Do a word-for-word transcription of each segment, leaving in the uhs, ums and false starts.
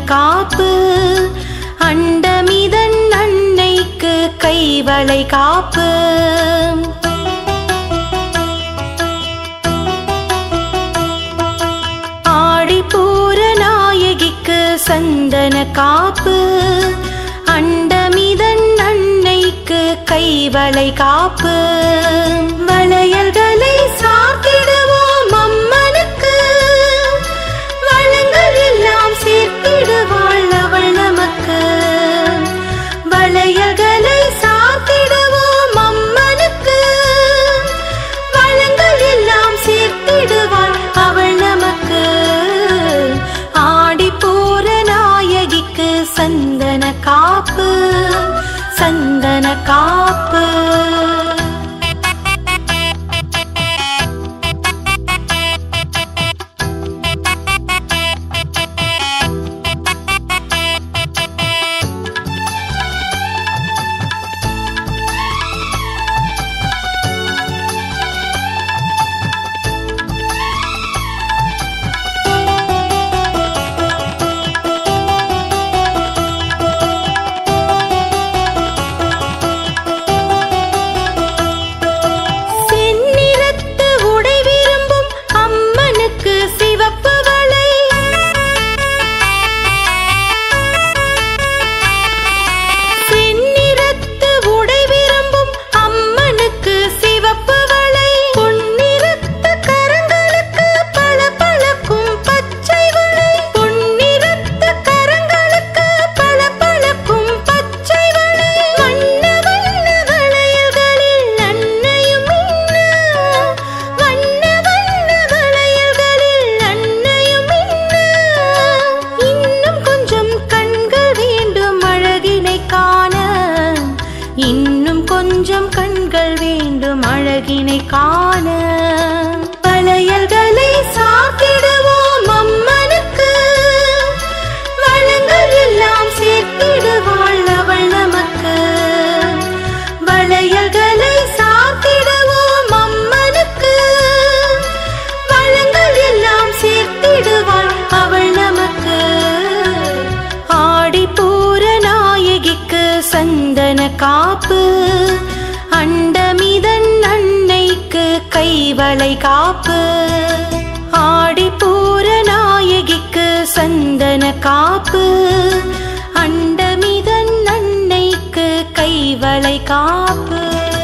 காப்பு அண்டமிதன் அன்னைக்கு கைவளை காப்பு ஆடிப்பூர நாயகிக்கு சந்தன காப்பு அண்டமிதன் அன்னைக்கு கைவளை காப்பு வளையல்களை சாத்திடுவோம் அம்மனுக்கு வளங்கள் எல்லாம் சேர்த்திடுவாள் அவள் நமக்கு வளையல்களை சாத்திடுவோம் அம்மனுக்கு வளங்கள் எல்லாம் சேர்த்திடுவாள் அவள் நமக்கு ஆடிப்பூர நாயகிக்கு சந்தன காப்பு சந்தன காப்பு காப்பு அண்டமிதன் அன்னைக்கு கைவளை காப்பு ஆடிப்பூர நாயகிக்கு சந்தன காப்பு அண்டமிதன் அன்னைக்கு கைவளை காப்பு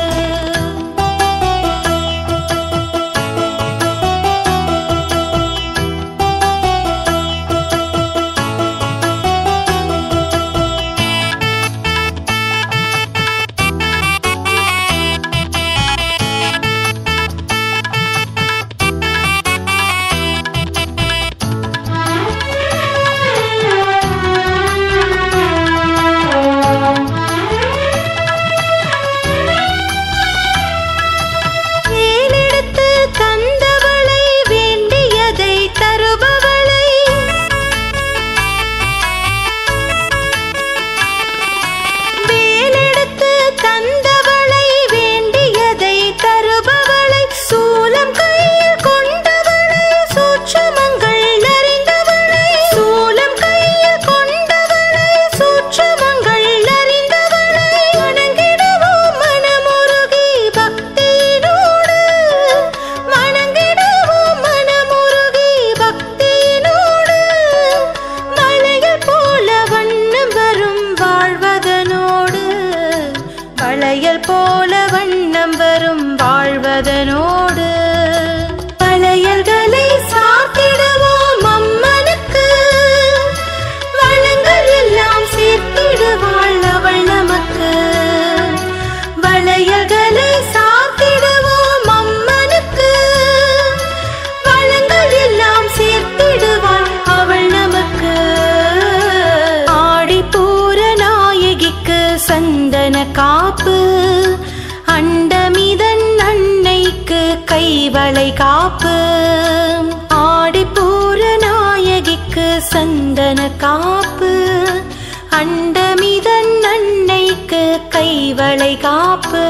காப்பு அண்டமிதன் அன்னைக்கு கைவளை காப்பு ஆடிப்பூர நாயகிக்கு சந்தன காப்பு அண்டமிதன் அன்னைக்கு கைவளை காப்பு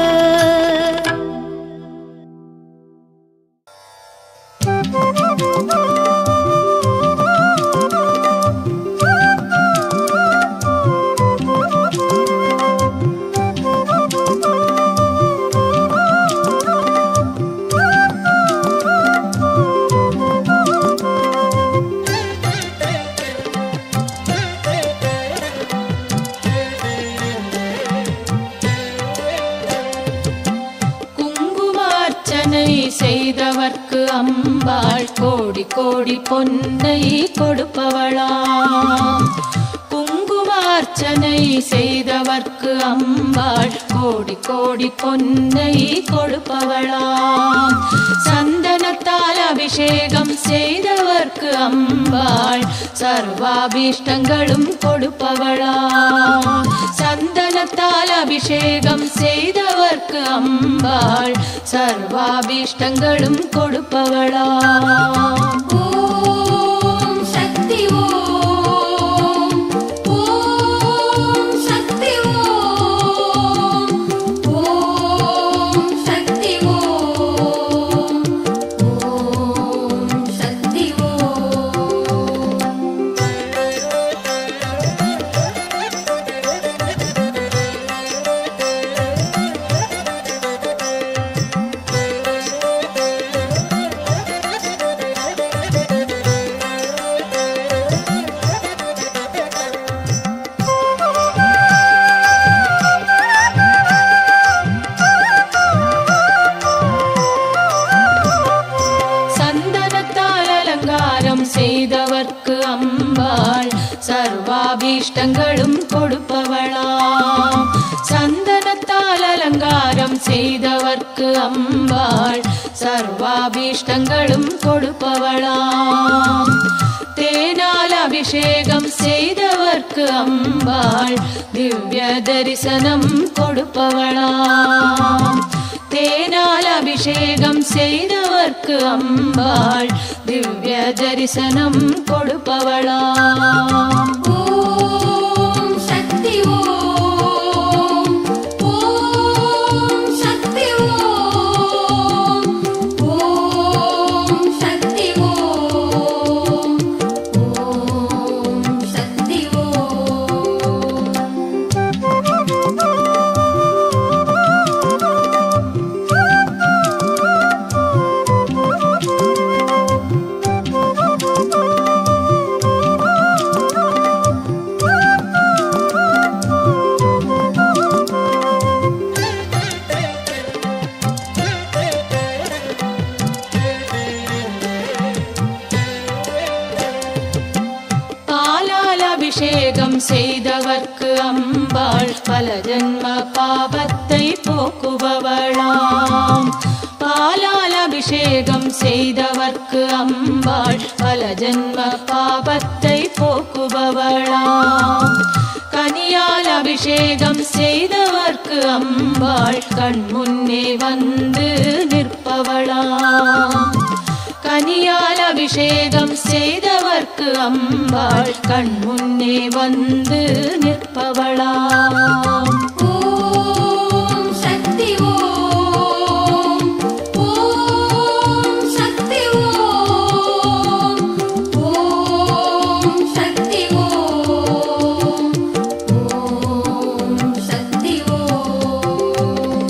செய்தவர்க்கு அம்பாள் கோடி கோடி பொன்னை கொடுப்பவளாம். குங்குமார்ச்சனை செய்தவர்க்கு அம்பாள் கோடி கோடி பொன்னை கொடுப்பவளாம். சந்தனத்தால் அபிஷேகம் செய்தவர்க்கு அம்பாள் சர்வாபீஷ்டங்களும் கொடுப்பவளாம். சந்தனத்தால் அபிஷேகம் செய்தவர்க்கு அம்பாள் சர்வாபீஷ்டங்களும் கொடுப்பவளாம். ஓம் சக்தி ஓம் ஓம் சக்தி ஓம் ஓம் சக்தி ஓம் ஓம் சக்தி ஓம். சந்தனத்தால் அலங்காரம் செய்தவர்க்கு அம்பாள் சர்வாபீஷ்டங்களும் கொடுப்பவளாம். சந்தனத்தால் அலங்காரம் செய்தவர்க்கு அம்பாள் சர்வாபீஷ்டங்களும் கொடுப்பவளாம். தேனால் அபிஷேகம் செய்தவர்க்கு அம்பாள் திவ்ய தரிசனம் கொடுப்பவளாம். தேனால் அபிஷேகம் செய்தவர்க்கு அம்பாள் திவ்ய தரிசனம் கொடுப்பவளாம். ஓம் சக்தி ஓம் ஓம் சக்தி ஓம் ஓம் சக்தி ஓம் ஓம் சக்தி ஓம். பாலால் அபிஷேகம் செய்தவர்க்கு அம்பாள் பல ஜன்ம பாவத்தை போக்குபவளாம். பாலால் அபிஷேகம் செய்தவர்க்கு அம்பாள் பல ஜன்ம பாவத்தை போக்குபவளாம். கனியால் அபிஷேகம் செய்தவர்க்கு அம்பாள் கண் முன்னே வந்து நிற்பவளாம். கனியால் அபிஷேகம் செய்தவர்க்கு அம்பாள் கண் முன்னே வந்து நிற்பவளாம். ஓம் சக்தி ஓம் ஓம் சக்தி ஓம் ஓம் சக்தி ஓம் ஓம் சக்தி ஓம்.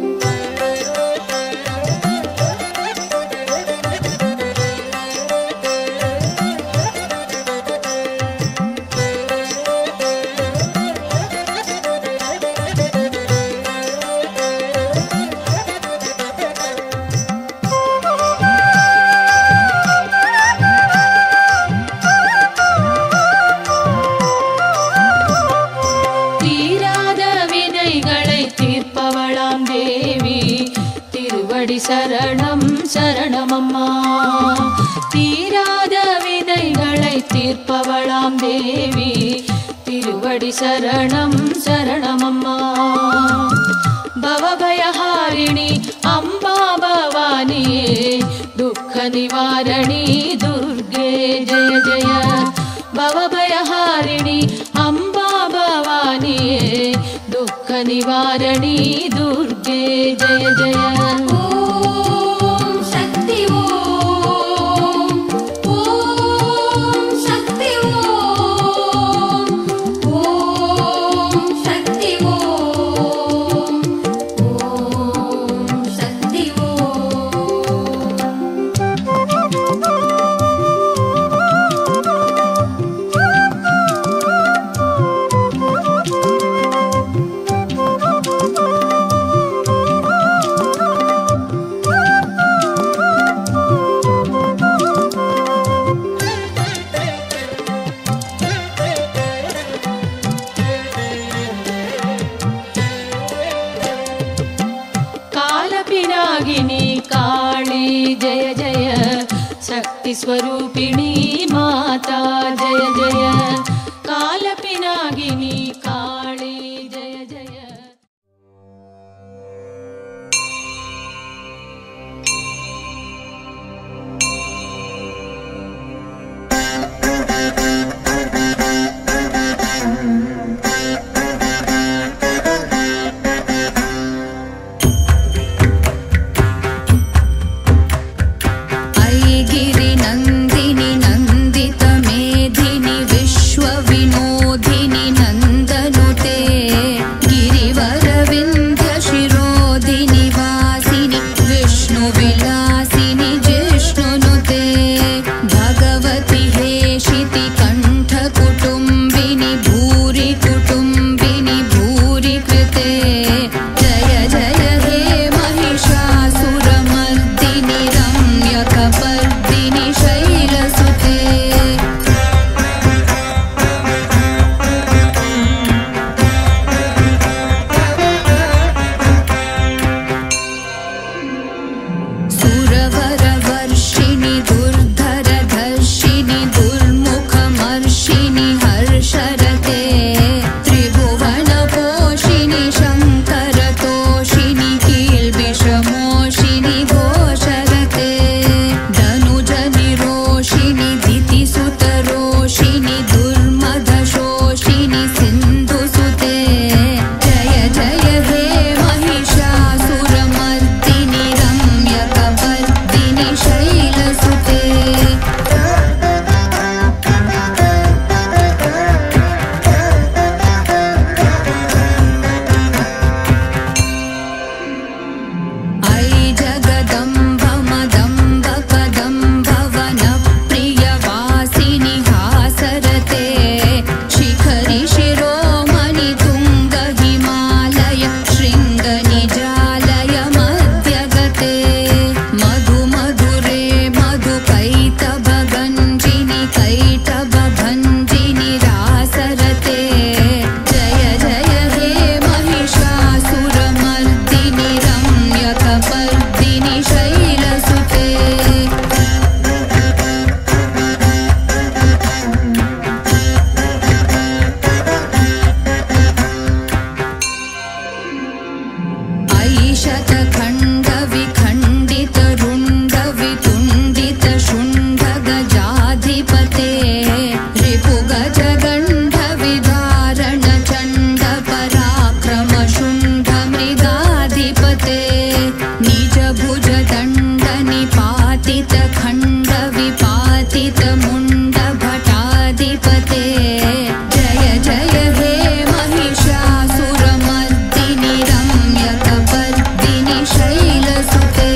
தீராத வினைகளை தீர்ப்பவளாம் தேவி திருவடி சரணம் சரணமம்மா. தீராத வினைகளை தீர்ப்பவளாம் தேவி திருவடி சரணம் சரணமம்மா. பவபயஹாரிணி அம்பா பவானியே துக்க நிவாரணி துர்गे जय जय. भवभयहारिणी अम्बा भवानिये दुःख निवारणी दुर्गे जय जय. ओम शक्ति ओम ओम शक्ति ओम ओम शक्ति ओम ओम शक्ति ओम. कालपिनागिनी काली जय जय शक्ति स्वरूपिणी माता जय जय कालपिनागिनी काली जय जय गिरिनन्दिनि नन्दित मेधिनि विश्वविनोदिनि नन्दनुते गिरिवरविन्ध्य शिरोधिनि वासिनि विष्णुविलासिनि जिष्णुनुते भगवति हेशिति कण्ठकुटुम्बिनि भूरि कुटुम्बिनि भूरि कृते जय जय हे महिषासुरमर्दिनि रम्यकपर्दिनि शैलसुते सुरवरवर्षिणि दुर्धरधर्षिणि दुर्मुखमर्षिणि हर्षरते त्रिभुवनपोषिणि शङ्करतोषिणि कील्बिषमोषिणि घोषरते धनुजनिरोषिणि दितिसुतरोषिणि दुर्मदशोषिणि सिन्धुसुते जय जय हे महिषासुरमर्दिनि रम्यकपर्दिनि शैलसुते ऐ जगदम्ब मदम्ब कदम्ब वनप्रियवासिनि हासरते शिखरि शिरोमणि तुङ्ग हिमालय शृङ्गनिजालय मध्यगते मधु मधुरे मधुकैटभगञ्जिनि कैटभभञ्जिनि रासरते जय जय हे महिषासुरमर्दिनि रम्यकपर्दिनि शैलसुते ऐशतखण्ड विखण्डित रुण्ड वितुण्डित शुण्ड गजाधिपते रिपुगज गण्ड विदारण चण्ड पराक्रम शुण्ड मृगाधिपते निज भुज दण्ड निपातित खण्ड विपातित मुण्ड भटाधिपते जय जय हे महिषासुरमर्दिनि रम्यकपर्दिनि शैलसुते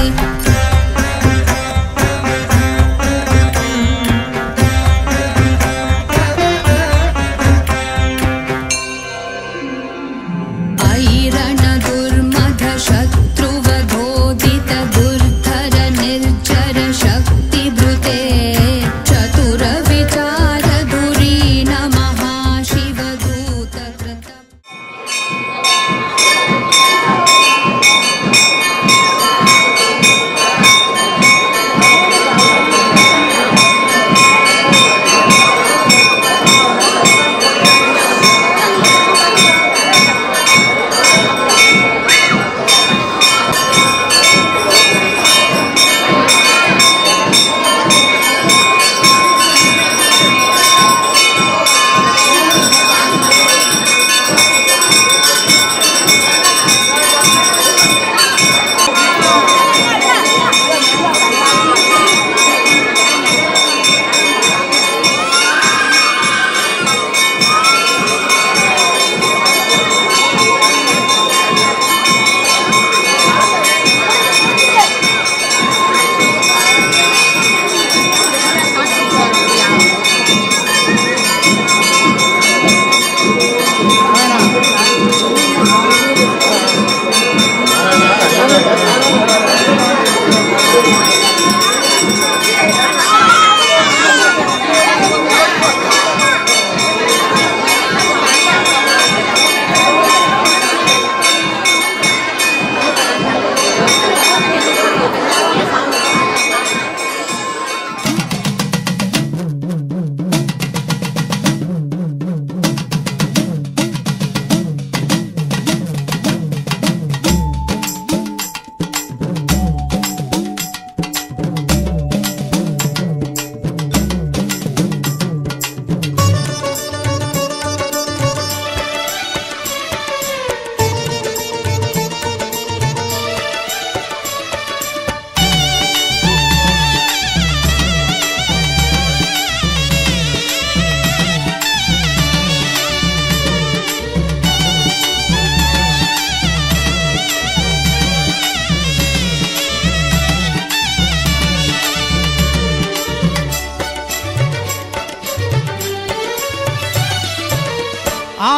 ऐरण दुर्मध शत्रुवधोदित दुर्धर निर्जर शक्तिभृते चतुर विचार धुरीन महाशिवदूत कृत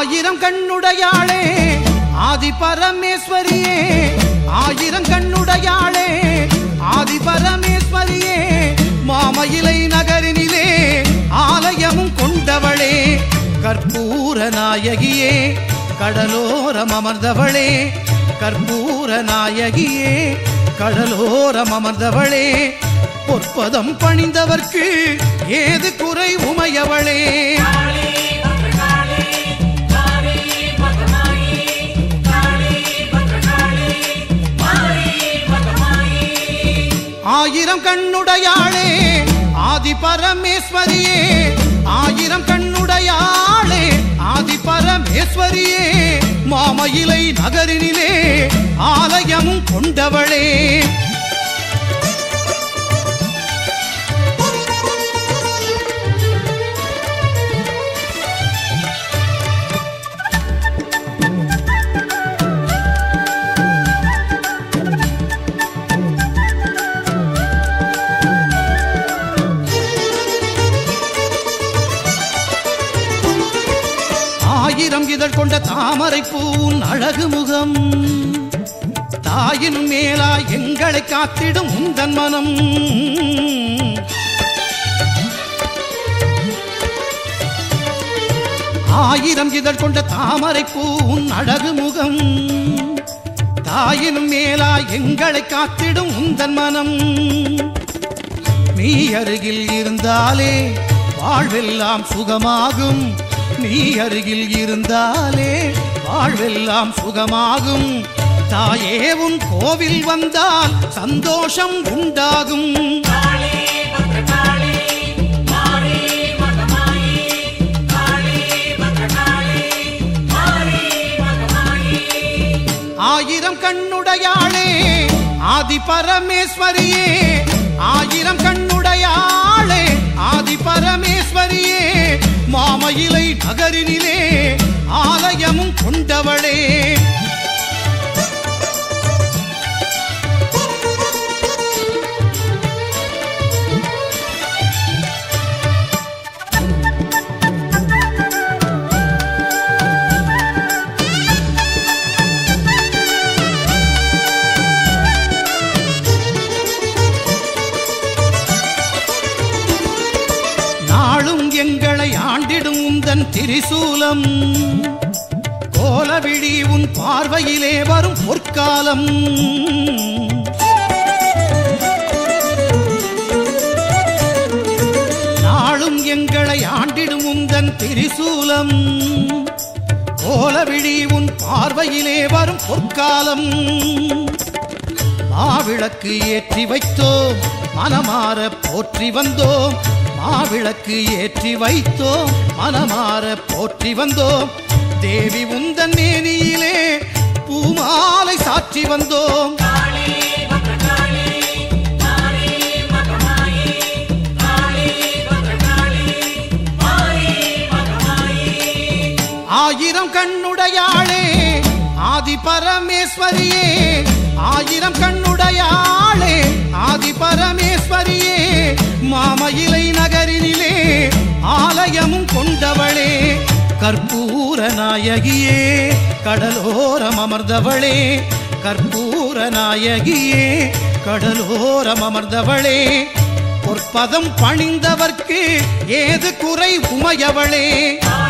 ஆயிரம் கண்ணுடையாளே ஆதி பரமேஸ்வரியே ஆயிரம் கண்ணுடையாளே ஆதி பரமேஸ்வரியே மாமயிலை நகரினிலே ஆலயமும் கொண்டவளே கற்பூர நாயகியே கடலோரம் அமர்ந்தவளே கற்பூர நாயகியே கடலோரம் அமர்ந்தவளே பொற்பதம் பணிந்தவர்க்கு ஏது குறை உமையவளே ஆயிரம் கண்ணுடையாளே ஆதி பரமேஸ்வரியே ஆயிரம் கண்ணுடையாளே ஆதி பரமேஸ்வரியே மாமயிலை நகரினிலே ஆலயமும் கொண்டவளே ஆயிரம் இதழ் கொண்ட தாமரை பூன் அழகு முகம் தாயின் மேலா எங்களை காத்திடும் உந்தன் மனம் ஆயிரம் இதழ் கொண்ட தாமரை பூன் அழகு முகம் தாயின் மேலா எங்களை காத்திடும் உந்தன் மனம் நீ அருகில் இருந்தாலே வாழ்வெல்லாம் சுகமாகும் நீ அருகில் இருந்தாலே வாழ்வெல்லாம் சுகமாகும் தாயே உன் கோவில் வந்தால் சந்தோஷம் உண்டாகும் ஆயிரம் கண்ணுடையாளே ஆதி பரமேஸ்வரியே ஆயிரம் கண்ணுடையாளே ஆதி பரமேஸ்வரியே மாமயிலை நகரினிலே ஆலயமும் கொண்டவளே எங்களை ஆண்டிடும் உந்தன் திரிசூலம் கோலவிழி உன் பார்வையிலே வரும் பொற்காலம் நாளும் எங்களை ஆண்டிடும் உந்தன் திரிசூலம் கோலவிழி உன் பார்வையிலே வரும் பொற்காலம் மாவிளக்கு ஏற்றி வைத்தோம் மனமாற போற்றி வந்தோம் மாவிளக்கு ஏற்றி வைத்தோம் மனமாற போற்றி வந்தோம் தேவி உந்தன் மேனியிலே பூமாலை சாற்றி வந்தோம் ஆயிரம் கண்ணுடையாளே ஆதி பரமேஸ்வரியே ஆயிரம் கண்ணுடையாளே ஆதி பரமேஸ்வரியே மாமயிலை நகரினிலே ஆலயமும் கொண்டவளே கற்பூர நாயகியே கடலோரம் அமர்ந்தவளே கற்பூர நாயகியே கடலோரம் அமர்ந்தவளே பொற்பதம் பணிந்தவர்க்கு ஏது குறை உமையவளே